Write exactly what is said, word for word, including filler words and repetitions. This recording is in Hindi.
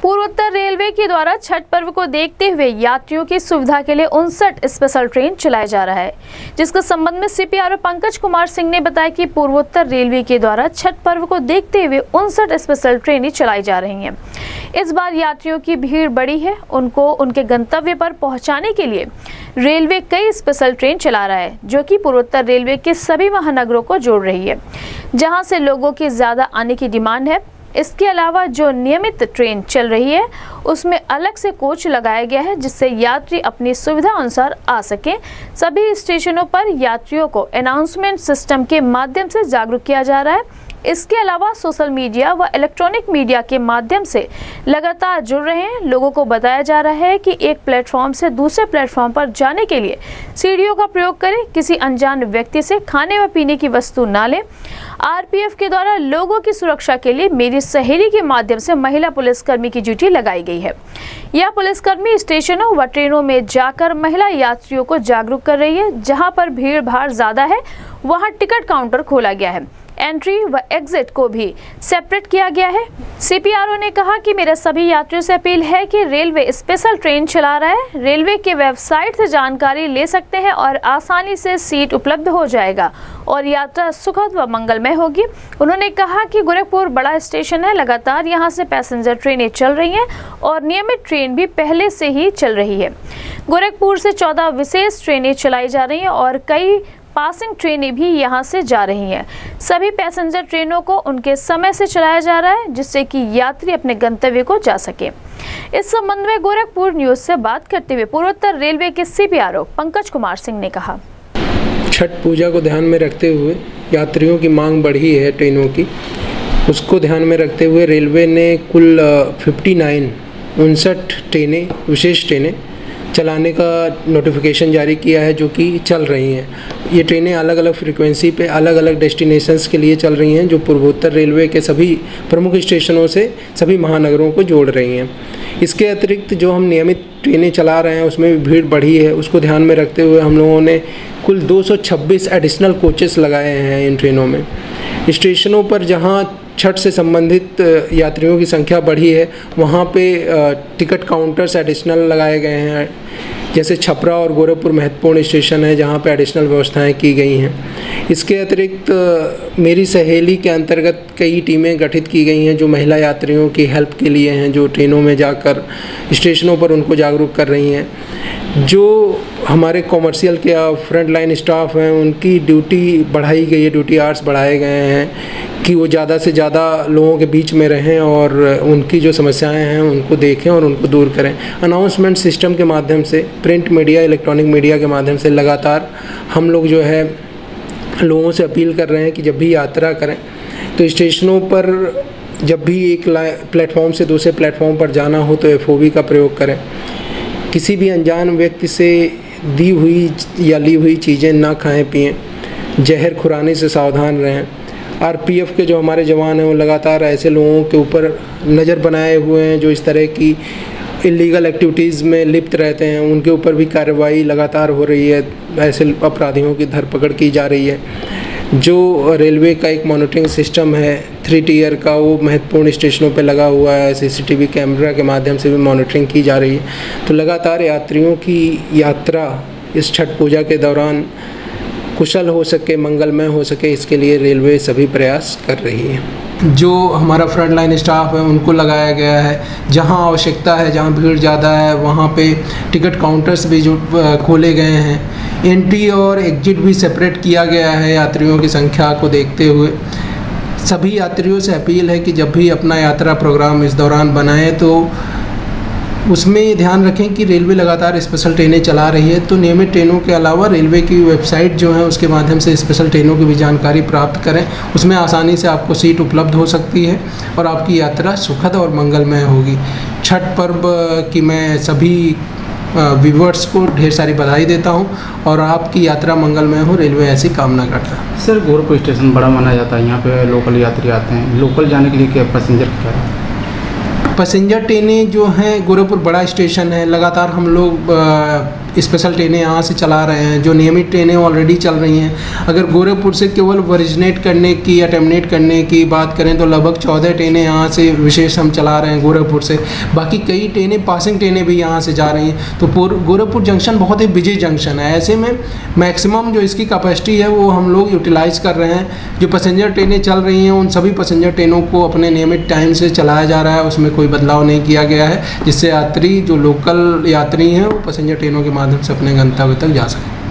पूर्वोत्तर रेलवे के द्वारा छठ पर्व को देखते हुए यात्रियों की सुविधा के लिए उनसठ स्पेशल ट्रेन चलाया जा रहा है, जिसके संबंध में सीपीआरओ पंकज कुमार सिंह ने बताया कि पूर्वोत्तर रेलवे के द्वारा छठ पर्व को देखते हुए उनसठ स्पेशल ट्रेनें चलाई जा रही हैं। इस बार यात्रियों की भीड़ बढ़ी है, उनको उनके गंतव्य पर पहुंचाने के लिए रेलवे कई स्पेशल ट्रेन चला रहा है, जो कि पूर्वोत्तर रेलवे के सभी महानगरों को जोड़ रही है, जहां से लोगों की ज्यादा आने की डिमांड है। इसके अलावा जो नियमित ट्रेन चल रही है उसमें अलग से कोच लगाया गया है, जिससे यात्री अपनी सुविधा अनुसार आ सके। सभी स्टेशनों पर यात्रियों को अनाउंसमेंट सिस्टम के माध्यम से जागरूक किया जा रहा है। इसके अलावा सोशल मीडिया व इलेक्ट्रॉनिक मीडिया के माध्यम से लगातार जुड़ रहे हैं। लोगों को बताया जा रहा है कि एक प्लेटफॉर्म से दूसरे प्लेटफॉर्म पर जाने के लिए सीढ़ियों का प्रयोग करें, किसी अनजान व्यक्ति से खाने व पीने की वस्तु ना लें। आरपीएफ के द्वारा लोगों की सुरक्षा के लिए मेरी सहेली के माध्यम से महिला पुलिसकर्मी की ड्यूटी लगाई गई है। यह पुलिसकर्मी स्टेशनों व ट्रेनों में जाकर महिला यात्रियों को जागरूक कर रही है। जहां पर भीड़ भाड़ ज्यादा है वहां टिकट काउंटर खोला गया है, एंट्री व एग्जिट को भी सेपरेट किया गया है। सीपीआरओ ने कहा कि मेरे सभी यात्रियों से अपील है कि रेलवे स्पेशल ट्रेन चला रहा है, रेलवे के वेबसाइट से जानकारी ले सकते हैं और आसानी से सीट उपलब्ध हो जाएगा और यात्रा सुखद व मंगलमय होगी। उन्होंने कहा कि गोरखपुर बड़ा स्टेशन है, लगातार यहां से पैसेंजर ट्रेनें चल रही हैं और नियमित ट्रेन भी पहले से ही चल रही है। गोरखपुर से चौदह विशेष ट्रेनें चलाई जा रही हैं और कई पासिंग ट्रेनें भी यहां से जा रही हैं। सभी पैसेंजर ट्रेनों को उनके समय से चलाया जा रहा है, जिससे कि यात्री अपने गंतव्य को जा सके। इस संबंध में गोरखपुर न्यूज से बात करते हुए पूर्वोत्तर रेलवे के सीपीआरओ पंकज कुमार सिंह ने कहा, छठ पूजा को ध्यान में रखते हुए यात्रियों की मांग बढ़ी है ट्रेनों की, उसको ध्यान में रखते हुए रेलवे ने कुल उनसठ उनसठ ट्रेनें विशेष ट्रेनें चलाने का नोटिफिकेशन जारी किया है, जो कि चल रही हैं। ये ट्रेनें अलग अलग फ्रीक्वेंसी पे अलग अलग डेस्टिनेशंस के लिए चल रही हैं, जो पूर्वोत्तर रेलवे के सभी प्रमुख स्टेशनों से सभी महानगरों को जोड़ रही हैं। इसके अतिरिक्त जो हम नियमित ट्रेनें चला रहे हैं उसमें भी भीड़ बढ़ी है, उसको ध्यान में रखते हुए हम लोगों ने कुल दो सौ छब्बीस एडिशनल कोचेस लगाए हैं इन ट्रेनों में। स्टेशनों पर जहाँ छठ से संबंधित यात्रियों की संख्या बढ़ी है वहाँ पे टिकट काउंटर्स एडिशनल लगाए गए हैं, जैसे छपरा और गोरखपुर महत्वपूर्ण स्टेशन है जहाँ पे एडिशनल व्यवस्थाएं की गई हैं। इसके अतिरिक्त मेरी सहेली के अंतर्गत कई टीमें गठित की गई हैं जो महिला यात्रियों की हेल्प के लिए हैं, जो ट्रेनों में जाकर स्टेशनों पर उनको जागरूक कर रही हैं। जो हमारे कॉमर्शियल के फ्रंट लाइन स्टाफ हैं उनकी ड्यूटी बढ़ाई गई है, ड्यूटी आवर्स बढ़ाए गए हैं कि वो ज़्यादा से ज़्यादा लोगों के बीच में रहें और उनकी जो समस्याएं हैं उनको देखें और उनको दूर करें। अनाउंसमेंट सिस्टम के माध्यम से, प्रिंट मीडिया, इलेक्ट्रॉनिक मीडिया के माध्यम से लगातार हम लोग जो है लोगों से अपील कर रहे हैं कि जब भी यात्रा करें तो स्टेशनों पर जब भी एक प्लेटफॉर्म से दूसरे प्लेटफॉर्म पर जाना हो तो एफ ओ बी का प्रयोग करें। किसी भी अनजान व्यक्ति से दी हुई या ली हुई चीज़ें ना खाएं पिएं, जहर खुराने से सावधान रहें। आरपीएफ के जो हमारे जवान हैं वो लगातार ऐसे लोगों के ऊपर नज़र बनाए हुए हैं जो इस तरह की इलीगल एक्टिविटीज़ में लिप्त रहते हैं, उनके ऊपर भी कार्रवाई लगातार हो रही है, ऐसे अपराधियों की धरपकड़ की जा रही है। जो रेलवे का एक मॉनिटरिंग सिस्टम है थ्री टीयर का, वो महत्वपूर्ण स्टेशनों पर लगा हुआ है, सीसीटीवी कैमरा के माध्यम से भी मॉनिटरिंग की जा रही है। तो लगातार यात्रियों की यात्रा इस छठ पूजा के दौरान कुशल हो सके, मंगलमय हो सके, इसके लिए रेलवे सभी प्रयास कर रही है। जो हमारा फ्रंट लाइन स्टाफ है उनको लगाया गया है, जहां आवश्यकता है, जहां भीड़ ज़्यादा है वहां पे टिकट काउंटर्स भी जो खोले गए हैं, एंट्री और एग्जिट भी सेपरेट किया गया है यात्रियों की संख्या को देखते हुए। सभी यात्रियों से अपील है कि जब भी अपना यात्रा प्रोग्राम इस दौरान बनाएं तो उसमें ये ध्यान रखें कि रेलवे लगातार स्पेशल ट्रेनें चला रही है, तो नियमित ट्रेनों के अलावा रेलवे की वेबसाइट जो है उसके माध्यम से स्पेशल ट्रेनों की भी जानकारी प्राप्त करें। उसमें आसानी से आपको सीट उपलब्ध हो सकती है और आपकी यात्रा सुखद और मंगलमय होगी। छठ पर्व की मैं सभी व्यूवर्स को ढेर सारी बधाई देता हूं और आपकी यात्रा मंगलमय हो, रेलवे ऐसी कामना करता है। सर, गोरखपुर स्टेशन बड़ा माना जाता है, यहाँ पे लोकल यात्री आते हैं, लोकल जाने के लिए क्या पैसेंजर क्या है? पैसेंजर ट्रेनें जो हैं, गोरखपुर बड़ा स्टेशन है, लगातार हम लोग स्पेशल ट्रेनें यहाँ से चला रहे हैं। जो नियमित ट्रेनें ऑलरेडी चल रही हैं, अगर गोरखपुर से केवल ओरिजिनेट करने की या टर्मिनेट करने की बात करें तो लगभग चौदह ट्रेनें यहाँ से विशेष हम चला रहे हैं गोरखपुर से। बाकी कई ट्रेनें, पासिंग ट्रेनें भी यहाँ से जा रही हैं। तो गोरखपुर जंक्शन बहुत ही बिजी जंक्शन है। ऐसे में मैक्सिमम जो इसकी कैपेसिटी है वो हम लोग यूटिलाइज़ कर रहे हैं। जो पैसेंजर ट्रेनें चल रही हैं उन सभी पैसेंजर ट्रेनों को अपने नियमित टाइम से चलाया जा रहा है, उसमें कोई बदलाव नहीं किया गया है, जिससे यात्री जो लोकल यात्री हैं वो पैसेंजर ट्रेनों के माध्यम से अपने गंतव्य तक जा सकें।